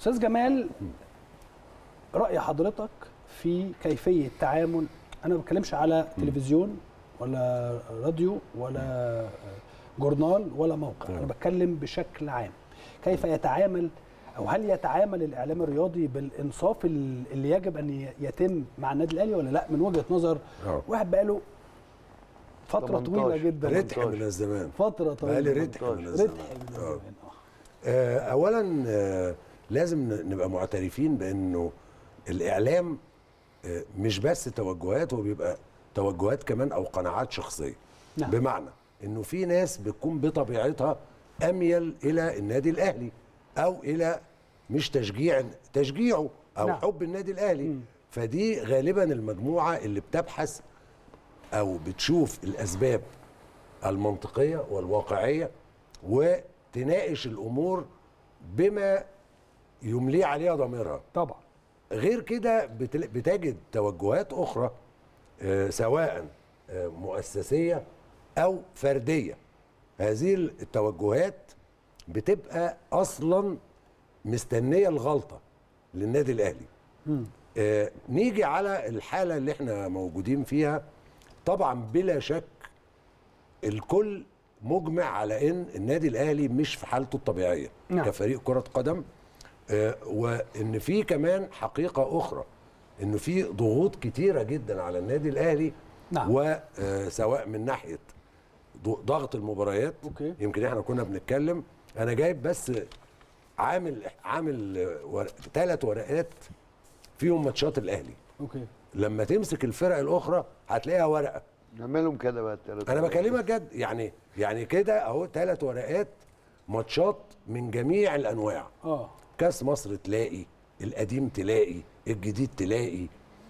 استاذ جمال، راي حضرتك في كيفيه تعامل، انا ما بتكلمش على تلفزيون ولا راديو ولا جورنال ولا موقع، انا بتكلم بشكل عام، كيف يتعامل او هل يتعامل الاعلام الرياضي بالانصاف اللي يجب ان يتم مع النادي الاهلي ولا لا؟ من وجهه نظر واحد بقاله فتره طويله جدا، رتح من الزمان، فتره طويله، بقالي رتح من الزمان. اولا لازم نبقى معترفين بانه الاعلام مش بس توجهات، هو بيبقى توجهات كمان او قناعات شخصيه. نعم. بمعنى انه في ناس بتكون بطبيعتها اميل الى النادي الاهلي او الى مش تشجيعه او نعم. حب النادي الاهلي. فدي غالبا المجموعه اللي بتبحث او بتشوف الاسباب المنطقيه والواقعيه وتناقش الامور بما يملي عليها ضميرها. طبعا. غير كده بتجد توجهات اخرى سواء مؤسسيه او فرديه. هذه التوجهات بتبقى اصلا مستنيه الغلطه للنادي الاهلي. نيجي على الحاله اللي احنا موجودين فيها. طبعا بلا شك الكل مجمع على ان النادي الاهلي مش في حالته الطبيعيه نعم. كفريق كره قدم، وان في كمان حقيقه اخرى انه في ضغوط كتيره جدا على النادي الاهلي نعم. وسواء من ناحيه ضغط المباريات. أوكي. يمكن احنا كنا بنتكلم، انا جايب بس عامل 3 ورقات فيهم ماتشات الاهلي. اوكي. لما تمسك الفرق الاخرى هتلاقيها ورقه. نعملهم كده بقى الثلاث. انا بكلمك جد، يعني كده اهو 3 ورقات ماتشات من جميع الانواع. كاس مصر تلاقي، القديم تلاقي، الجديد تلاقي،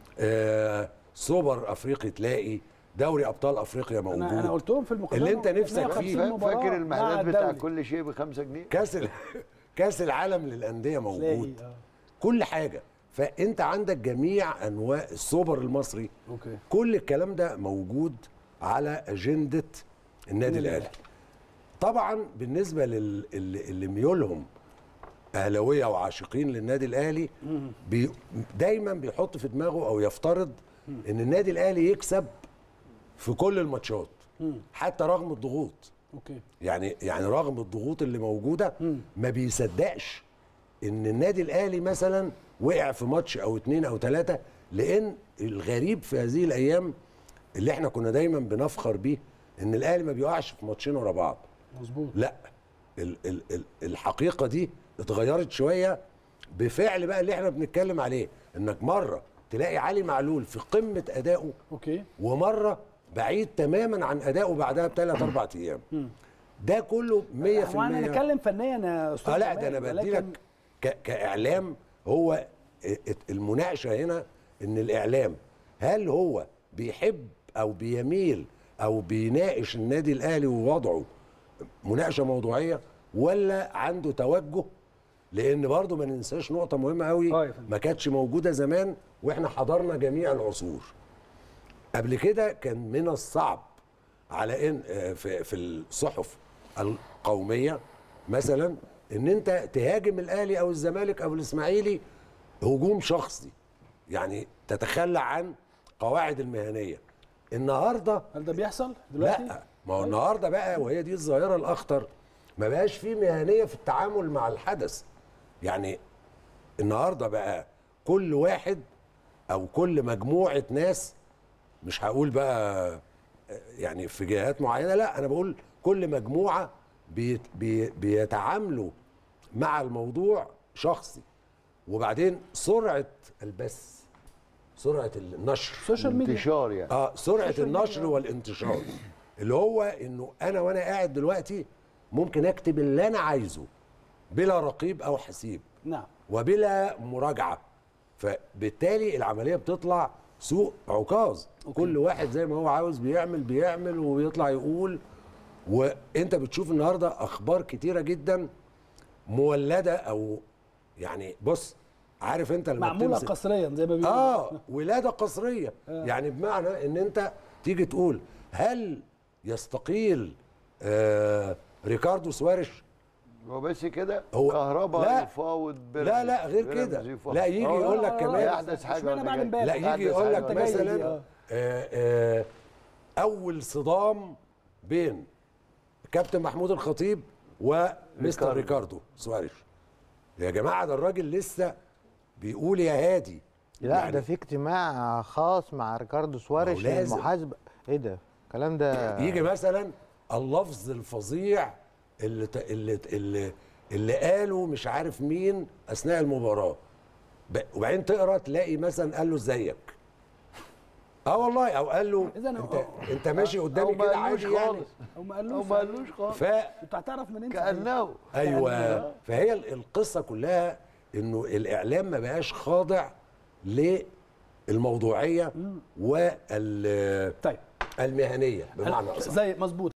سوبر افريقي تلاقي، دوري ابطال افريقيا موجود. انا قلتهم في المقدمه اللي انت نفسك فيه. فاكر المحلات بتاع كل شيء ب5 جنيه؟ كاس العالم للانديه موجود. كل حاجه. فانت عندك جميع انواع السوبر المصري. أوكي. كل الكلام ده موجود على اجنده النادي الاهلي. طبعا بالنسبه اللي ميولهم اهلاويه وعاشقين للنادي الاهلي دايما بيحط في دماغه او يفترض ان النادي الاهلي يكسب في كل الماتشات حتى رغم الضغوط. اوكي. يعني رغم الضغوط اللي موجوده ما بيصدقش ان النادي الاهلي مثلا وقع في ماتش او 2 أو 3، لان الغريب في هذه الايام اللي احنا كنا دايما بنفخر بيه ان الاهلي ما بيقعش في ماتشين ورا بعض. مظبوط. لا، الحقيقه دي اتغيرت شويه بفعل بقى اللي احنا بنتكلم عليه، انك مره تلاقي علي معلول في قمه ادائه. اوكي. ومره بعيد تماما عن ادائه بعدها ب3 4 ايام. ده كله 100%. وانا نتكلم فنيا يا استاذ. لا، ده انا بدي لك كاعلام. هو المناقشه هنا ان الاعلام هل هو بيحب او بيميل او بيناقش النادي الاهلي ووضعه مناقشه موضوعيه ولا عنده توجه؟ لان برضه ما ننساش نقطه مهمه قوي ما كانتش موجوده زمان واحنا حضرنا جميع العصور. قبل كده كان من الصعب على ان في الصحف القوميه مثلا ان انت تهاجم الاهلي او الزمالك او الاسماعيلي هجوم شخصي، يعني تتخلى عن قواعد المهنيه. النهارده هل ده بيحصل دلوقتي؟ لا، ما هو النهارده بقى، وهي دي الظاهره الاخطر، ما بقاش في مهنيه في التعامل مع الحدث. يعني النهارده بقى كل واحد او كل مجموعه ناس، مش هقول بقى يعني في جهات معينه، لا انا بقول كل مجموعه بيتعاملوا مع الموضوع شخصي. وبعدين سرعه البث، سرعه النشر، السوشيال ميديا، انتشار يعني سرعه النشر والانتشار، اللي هو انه انا وانا قاعد دلوقتي ممكن اكتب اللي انا عايزه بلا رقيب او حسيب. نعم. وبلا مراجعه. فبالتالي العمليه بتطلع سوق عكاظ. أوكي. كل واحد زي ما هو عاوز بيعمل وبيطلع يقول. وانت بتشوف النهارده اخبار كتيره جدا مولده، او يعني بص، عارف انت لما معموله قسريا زي ما بيقولوا. ولاده قسريه. يعني بمعنى ان انت تيجي تقول هل يستقيل ريكاردو سواريش هو بس كده هو كهرباء يفاوض لا لا غير كده، لا يجي يقول لك كمان احدث حاجه لا يجي يقول لك مثلا اول صدام بين كابتن محمود الخطيب ومستر ريكاردو سواريش. يا جماعه ده الراجل لسه بيقول يا هادي. لا يعني ده في اجتماع خاص مع ريكاردو سواريش للمحاسبه. ايه ده الكلام ده؟ يجي مثلا اللفظ الفظيع اللي قاله مش عارف مين اثناء المباراه، وبعدين تقرا تلاقي مثلا قال له ازيك. والله، او قال له انت ماشي قدامي كده عادي يعني، او ما قالوش خالص. انت هتعرف منين؟ كانه ايوه. فهي القصه كلها انه الاعلام ما بقاش خاضع للموضوعيه والمهنيه بمعنى اصح. زي مظبوط.